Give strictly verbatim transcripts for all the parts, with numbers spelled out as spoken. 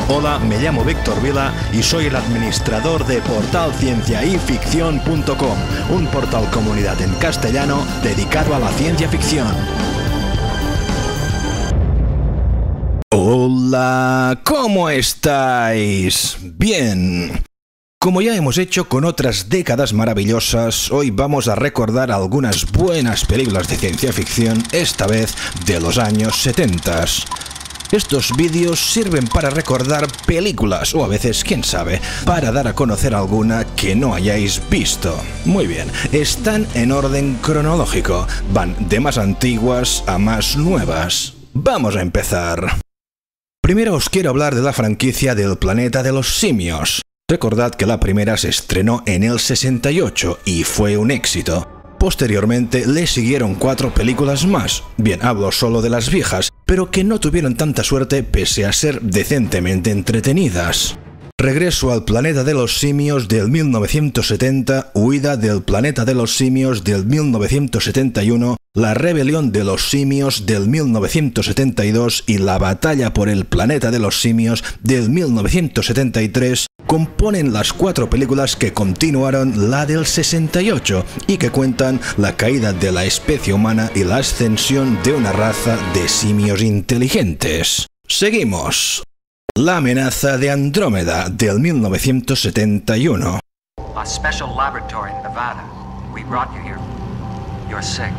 Hola, me llamo Víctor Vila y soy el administrador de portal ciencia y ficción punto com, un portal comunidad en castellano dedicado a la ciencia ficción. Hola, ¿cómo estáis? Bien. Como ya hemos hecho con otras décadas maravillosas, hoy vamos a recordar algunas buenas películas de ciencia ficción, esta vez de los años setenta. Estos vídeos sirven para recordar películas, o a veces, quién sabe, para dar a conocer alguna que no hayáis visto. Muy bien, están en orden cronológico, van de más antiguas a más nuevas. Vamos a empezar. Primero os quiero hablar de la franquicia del Planeta de los Simios. Recordad que la primera se estrenó en el sesenta y ocho y fue un éxito. Posteriormente le siguieron cuatro películas más, bien hablo solo de las viejas, pero que no tuvieron tanta suerte pese a ser decentemente entretenidas. Regreso al Planeta de los Simios del mil novecientos setenta, Huida del Planeta de los Simios del mil novecientos setenta y uno, La Rebelión de los Simios del mil novecientos setenta y dos y La Batalla por el Planeta de los Simios del mil novecientos setenta y tres componen las cuatro películas que continuaron la del sesenta y ocho y que cuentan la caída de la especie humana y la ascensión de una raza de simios inteligentes. Seguimos. La amenaza de Andrómeda del mil novecientos setenta y uno. A special laboratory in Nevada. We brought you here. You're sick.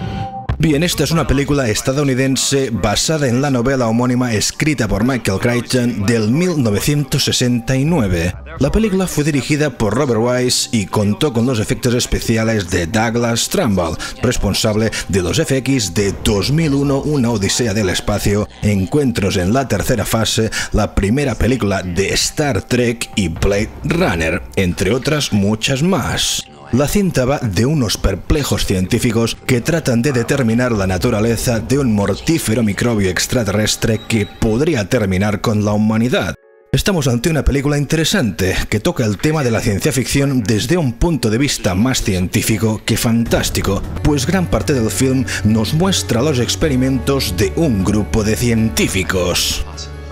Bien, esta es una película estadounidense basada en la novela homónima escrita por Michael Crichton del mil novecientos sesenta y nueve. La película fue dirigida por Robert Wise y contó con los efectos especiales de Douglas Trumbull, responsable de los F X de dos mil uno, Una Odisea del Espacio, Encuentros en la Tercera Fase, la primera película de Star Trek y Blade Runner, entre otras muchas más. La cinta va de unos perplejos científicos que tratan de determinar la naturaleza de un mortífero microbio extraterrestre que podría terminar con la humanidad. Estamos ante una película interesante que toca el tema de la ciencia ficción desde un punto de vista más científico que fantástico, pues gran parte del film nos muestra los experimentos de un grupo de científicos.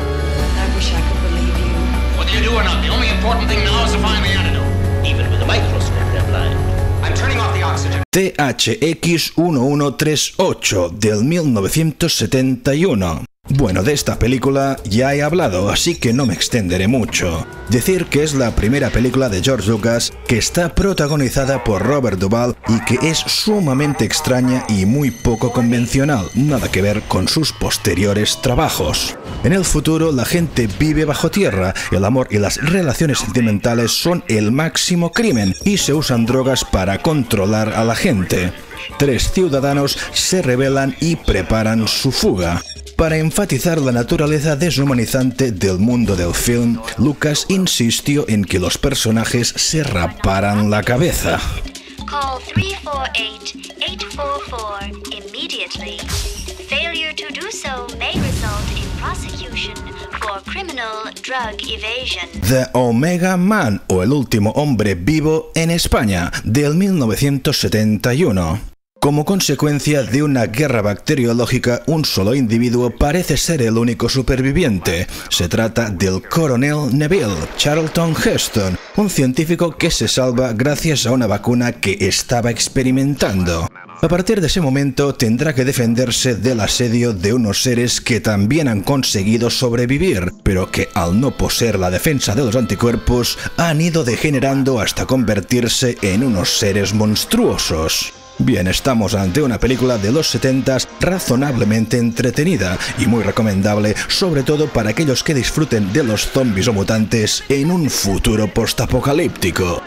T H X uno uno tres ocho del mil novecientos setenta y uno. Bueno, de esta película ya he hablado, así que no me extenderé mucho. Decir que es la primera película de George Lucas que está protagonizada por Robert Duvall y que es sumamente extraña y muy poco convencional, nada que ver con sus posteriores trabajos. En el futuro la gente vive bajo tierra, el amor y las relaciones sentimentales son el máximo crimen y se usan drogas para controlar a la gente. Tres ciudadanos se rebelan y preparan su fuga. Para enfatizar la naturaleza deshumanizante del mundo del film, Lucas insistió en que los personajes se raparan la cabeza. Call three four eight, eight four four immediately. Failure to do so may result in prosecution for criminal drug evasion. The Omega Man, o El Último Hombre Vivo en España, del mil novecientos setenta y uno. Como consecuencia de una guerra bacteriológica, un solo individuo parece ser el único superviviente. Se trata del coronel Neville Charlton Heston, un científico que se salva gracias a una vacuna que estaba experimentando. A partir de ese momento tendrá que defenderse del asedio de unos seres que también han conseguido sobrevivir, pero que al no poseer la defensa de los anticuerpos han ido degenerando hasta convertirse en unos seres monstruosos. Bien, estamos ante una película de los setentas razonablemente entretenida y muy recomendable, sobre todo para aquellos que disfruten de los zombies o mutantes en un futuro postapocalíptico.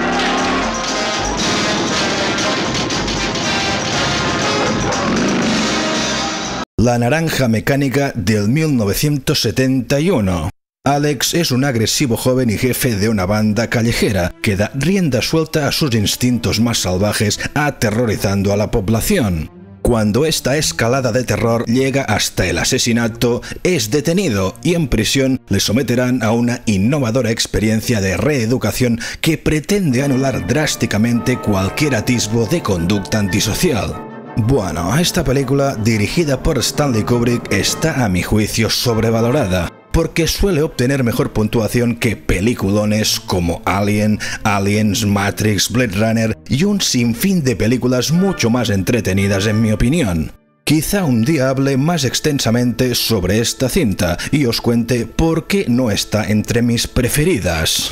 La Naranja Mecánica del mil novecientos setenta y uno. Alex es un agresivo joven y jefe de una banda callejera que da rienda suelta a sus instintos más salvajes, aterrorizando a la población. Cuando esta escalada de terror llega hasta el asesinato, es detenido y en prisión le someterán a una innovadora experiencia de reeducación que pretende anular drásticamente cualquier atisbo de conducta antisocial. Bueno, esta película, dirigida por Stanley Kubrick, está a mi juicio sobrevalorada. porque suele obtener mejor puntuación que peliculones como Alien, Aliens, Matrix, Blade Runner y un sinfín de películas mucho más entretenidas en mi opinión. Quizá un día hable más extensamente sobre esta cinta y os cuente por qué no está entre mis preferidas.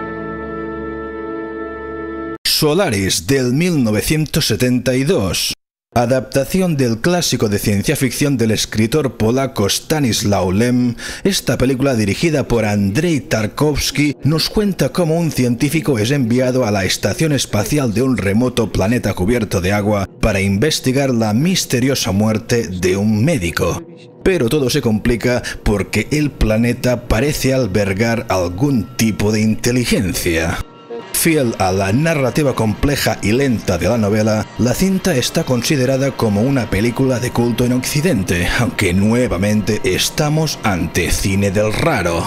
Solaris del mil novecientos setenta y dos. Adaptación del clásico de ciencia ficción del escritor polaco Stanisław Lem, esta película dirigida por Andrzej Tarkowski nos cuenta cómo un científico es enviado a la estación espacial de un remoto planeta cubierto de agua para investigar la misteriosa muerte de un médico. Pero todo se complica porque el planeta parece albergar algún tipo de inteligencia. Fiel a la narrativa compleja y lenta de la novela, la cinta está considerada como una película de culto en Occidente, aunque nuevamente estamos ante cine del raro.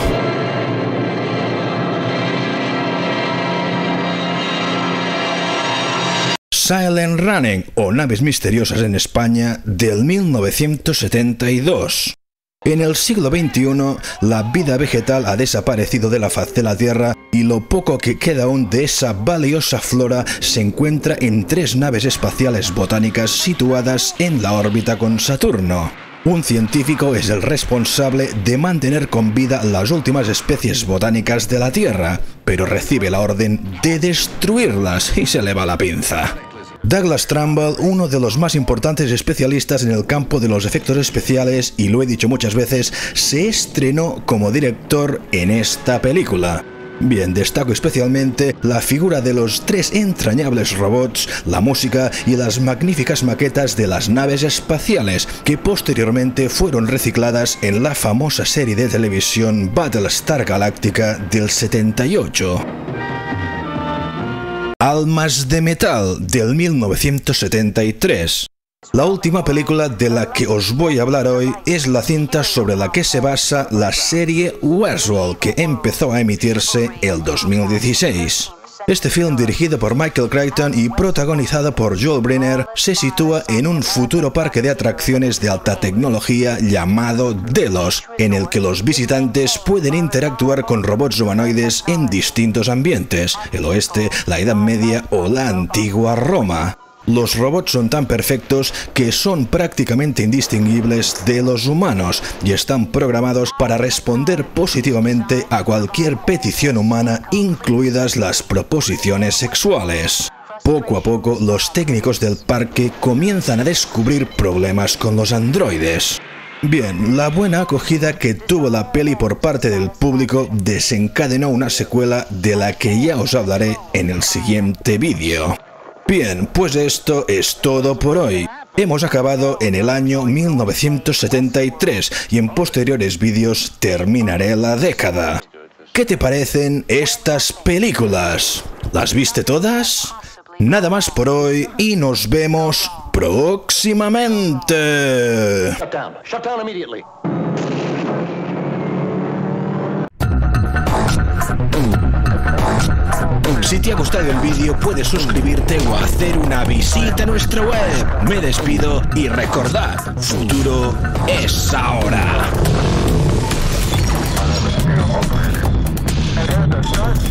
Silent Running, o Naves Misteriosas en España, del mil novecientos setenta y dos. En el siglo veintiuno, la vida vegetal ha desaparecido de la faz de la Tierra y lo poco que queda aún de esa valiosa flora se encuentra en tres naves espaciales botánicas situadas en la órbita con Saturno. Un científico es el responsable de mantener con vida las últimas especies botánicas de la Tierra, pero recibe la orden de destruirlas y se le va la pinza. Douglas Trumbull, uno de los más importantes especialistas en el campo de los efectos especiales, y lo he dicho muchas veces, se estrenó como director en esta película. Bien, destaco especialmente la figura de los tres entrañables robots, la música y las magníficas maquetas de las naves espaciales, que posteriormente fueron recicladas en la famosa serie de televisión Battlestar Galactica del setenta y ocho. Almas de Metal, del mil novecientos setenta y tres. La última película de la que os voy a hablar hoy es la cinta sobre la que se basa la serie Westworld, que empezó a emitirse el dos mil dieciséis. Este film, dirigido por Michael Crichton y protagonizado por Joel Brenner, se sitúa en un futuro parque de atracciones de alta tecnología llamado Delos, en el que los visitantes pueden interactuar con robots humanoides en distintos ambientes: el oeste, la Edad Media o la antigua Roma. Los robots son tan perfectos que son prácticamente indistinguibles de los humanos y están programados para responder positivamente a cualquier petición humana, incluidas las proposiciones sexuales. Poco a poco, los técnicos del parque comienzan a descubrir problemas con los androides. Bien, la buena acogida que tuvo la peli por parte del público desencadenó una secuela de la que ya os hablaré en el siguiente vídeo. Bien, pues esto es todo por hoy. Hemos acabado en el año mil novecientos setenta y tres y en posteriores vídeos terminaré la década. ¿Qué te parecen estas películas? ¿Las viste todas? Nada más por hoy y nos vemos próximamente. Shut down. Shut down immediately. Si te ha gustado el vídeo, puedes suscribirte o hacer una visita a nuestra web. Me despido y recordad, futuro es ahora.